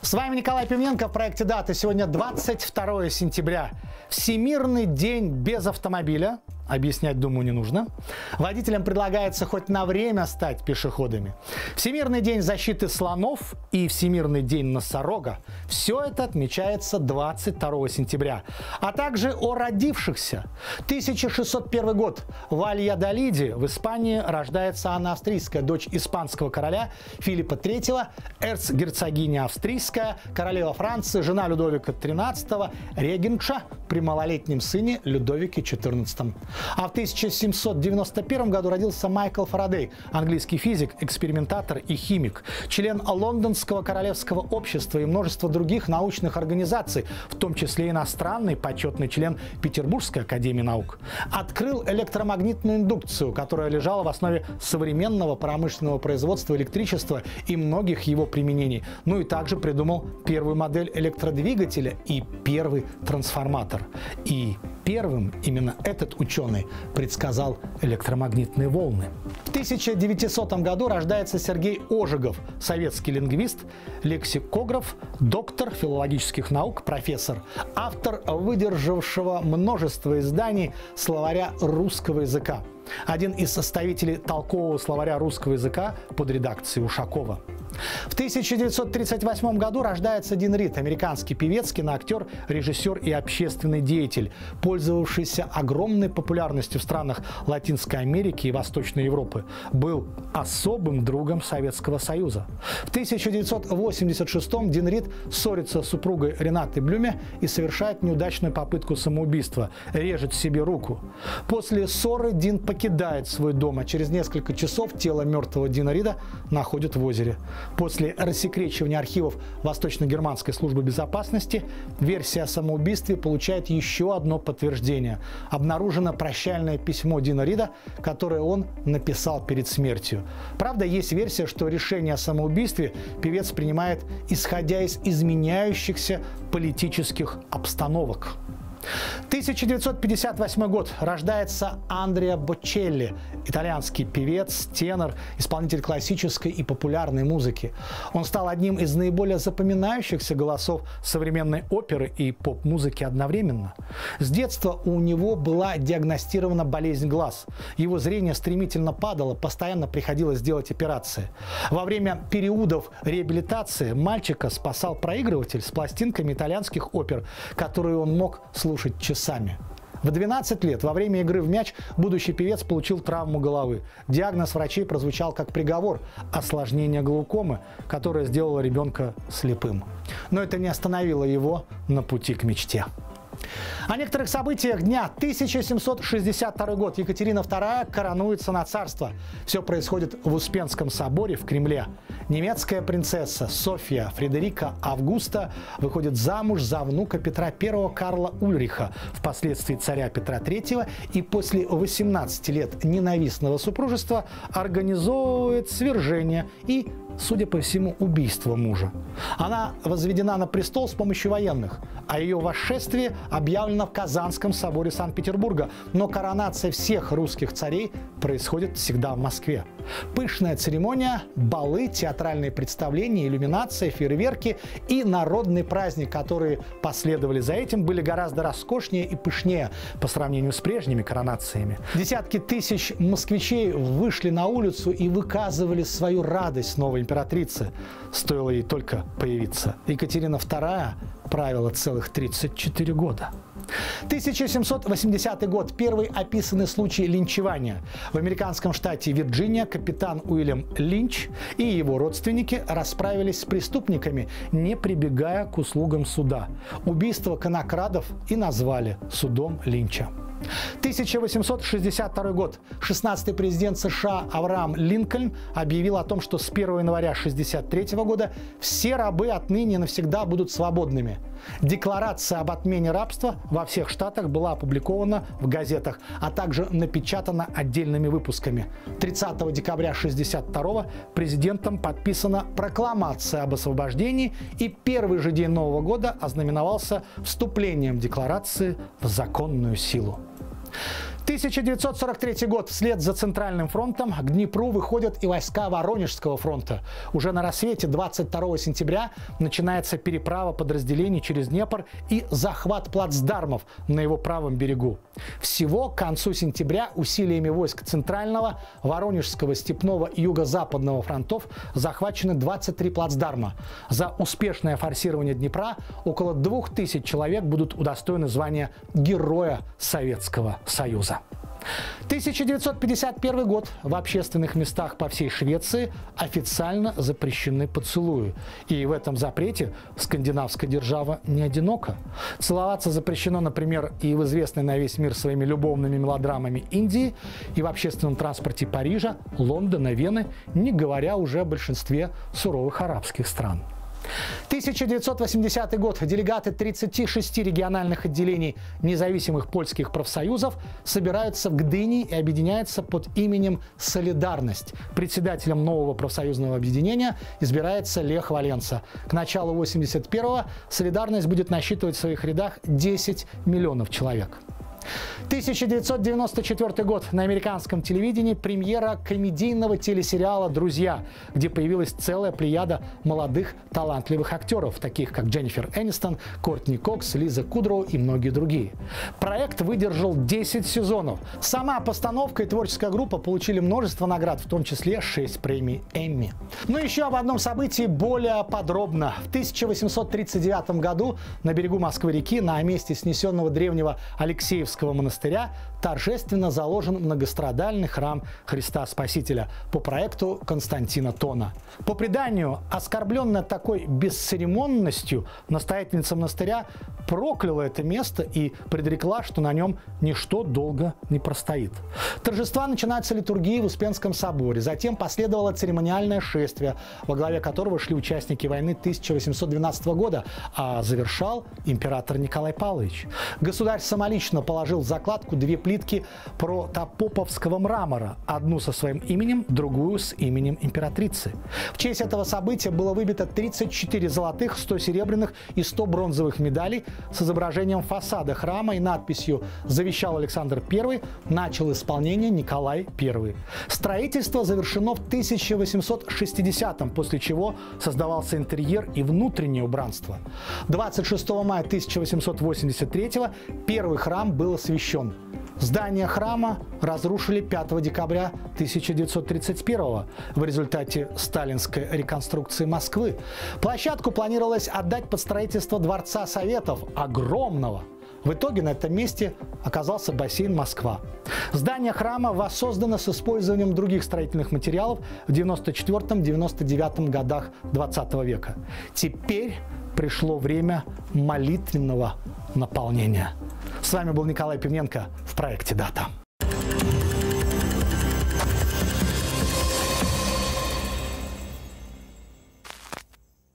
С вами Николай Пименко в проекте «Дата». Сегодня 22 сентября. Всемирный день без автомобиля. Объяснять, думаю, не нужно. Водителям предлагается хоть на время стать пешеходами. Всемирный день защиты слонов и Всемирный день носорога. Все это отмечается 22 сентября. А также о родившихся. 1601 год. В Альядолиде в Испании рождается Анна Австрийская, дочь испанского короля Филиппа III, эрцгерцогиня австрийская, королева Франции, жена Людовика XIII, регентша при малолетнем сыне Людовике XIV. А в 1791 году родился Майкл Фарадей, английский физик, экспериментатор и химик, член Лондонского королевского общества и множества других научных организаций, в том числе иностранный почетный член Петербургской академии наук. Открыл электромагнитную индукцию, которая лежала в основе современного промышленного производства электричества и многих его применений. Ну и также придумал первую модель электродвигателя и первый трансформатор. И первым именно этот ученый предсказал электромагнитные волны. В 1900 году рождается Сергей Ожегов, советский лингвист, лексикограф, доктор филологических наук, профессор, автор выдержавшего множество изданий словаря русского языка. Один из составителей толкового словаря русского языка под редакцией Ушакова. В 1938 году рождается Дин Рид, американский певец, киноактер, режиссер и общественный деятель, пользовавшийся огромной популярностью в странах Латинской Америки и Восточной Европы. Был особым другом Советского Союза. В 1986-м Дин Рид ссорится с супругой Ренатой Блюме и совершает неудачную попытку самоубийства, режет себе руку. После ссоры Дин покидает свой дом, а через несколько часов тело мертвого Дина Рида находят в озере. После рассекречивания архивов Восточно-германской службы безопасности версия о самоубийстве получает еще одно подтверждение. Обнаружено прощальное письмо Дина Рида, которое он написал перед смертью. Правда, есть версия, что решение о самоубийстве певец принимает, исходя из изменяющихся политических обстановок. 1958 год. Рождается Андреа Бочелли, итальянский певец, тенор, исполнитель классической и популярной музыки. Он стал одним из наиболее запоминающихся голосов современной оперы и поп-музыки одновременно. С детства у него была диагностирована болезнь глаз. Его зрение стремительно падало, постоянно приходилось делать операции. Во время периодов реабилитации мальчика спасал проигрыватель с пластинками итальянских опер, которые он мог слушать часами. В 12 лет во время игры в мяч будущий певец получил травму головы. Диагноз врачей прозвучал как приговор – осложнение глаукомы, которое сделало ребенка слепым. Но это не остановило его на пути к мечте. О некоторых событиях дня. 1762 год. Екатерина II коронуется на царство. Все происходит в Успенском соборе в Кремле. Немецкая принцесса Софья Фредерика Августа выходит замуж за внука Петра I Карла Ульриха, впоследствии царя Петра III, и после 18 лет ненавистного супружества организовывает свержение и, судя по всему, убийство мужа. Она возведена на престол с помощью военных, а ее восшествие объявлено в Казанском соборе Санкт-Петербурга. Но коронация всех русских царей происходит всегда в Москве. Пышная церемония, балы, театральные представления, иллюминация, фейерверки и народный праздник, которые последовали за этим, были гораздо роскошнее и пышнее по сравнению с прежними коронациями. Десятки тысяч москвичей вышли на улицу и выказывали свою радость новой императрицы. Стоило ей только появиться. Екатерина II правила целых 34 года. 1780 год. Первый описанный случай линчевания. В американском штате Вирджиния капитан Уильям Линч и его родственники расправились с преступниками, не прибегая к услугам суда. Убийство конокрадов и назвали судом Линча. 1862 год. 16-й президент США Авраам Линкольн объявил о том, что с 1 января 1963 года все рабы отныне навсегда будут свободными. Декларация об отмене рабства во всех штатах была опубликована в газетах, а также напечатана отдельными выпусками. 30 декабря 1962 президентом подписана прокламация об освобождении, и первый же день Нового года ознаменовался вступлением декларации в законную силу. 1943 год. Вслед за Центральным фронтом к Днепру выходят и войска Воронежского фронта. Уже на рассвете 22 сентября начинается переправа подразделений через Днепр и захват плацдармов на его правом берегу. Всего к концу сентября усилиями войск Центрального, Воронежского, Степного и Юго-Западного фронтов захвачены 23 плацдарма. За успешное форсирование Днепра около 2000 человек будут удостоены звания Героя Советского Союза. 1951 год. В общественных местах по всей Швеции официально запрещены поцелуи. И в этом запрете скандинавская держава не одинока. Целоваться запрещено, например, и в известной на весь мир своими любовными мелодрамами Индии, и в общественном транспорте Парижа, Лондона, Вены, не говоря уже о большинстве суровых арабских стран. 1980 год. Делегаты 36 региональных отделений независимых польских профсоюзов собираются в Гдыни и объединяются под именем «Солидарность». Председателем нового профсоюзного объединения избирается Лех Валенса. К началу 1981-го «Солидарность» будет насчитывать в своих рядах 10 миллионов человек. 1994 год. На американском телевидении премьера комедийного телесериала «Друзья», где появилась целая плеяда молодых талантливых актеров, таких как Дженнифер Энистон, Кортни Кокс, Лиза Кудроу и многие другие. Проект выдержал 10 сезонов. Сама постановка и творческая группа получили множество наград, в том числе 6 премий Эмми. Но еще об одном событии более подробно. В 1839 году на берегу Москвы-реки, на месте снесенного древнего Алексеевского монастыря, торжественно заложен многострадальный храм Христа Спасителя по проекту Константина Тона. По преданию, оскорбленная такой бесцеремонностью, настоятельница монастыря прокляла это место и предрекла, что на нем ничто долго не простоит. Торжества начинаются литургией в Успенском соборе. Затем последовало церемониальное шествие, во главе которого шли участники войны 1812 года, а завершал император Николай Павлович. Государь самолично положил в закладку 2 плитки протопоповского мрамора, одну со своим именем, другую с именем императрицы. В честь этого события было выбито 34 золотых, 100 серебряных и 100 бронзовых медалей с изображением фасада храма и надписью «Завещал Александр I, начал исполнение Николай I». Строительство завершено в 1860-м, после чего создавался интерьер и внутреннее убранство. 26 мая 1883-го первый храм был освящен. Здание храма разрушили 5 декабря 1931 в результате сталинской реконструкции Москвы. Площадку планировалось отдать под строительство Дворца Советов, огромного. В итоге на этом месте оказался бассейн «Москва». Здание храма воссоздано с использованием других строительных материалов в 1994-1999 годах 20 века. Теперь пришло время молитвенного наполнения. С вами был Николай Пивненко в проекте «Дата».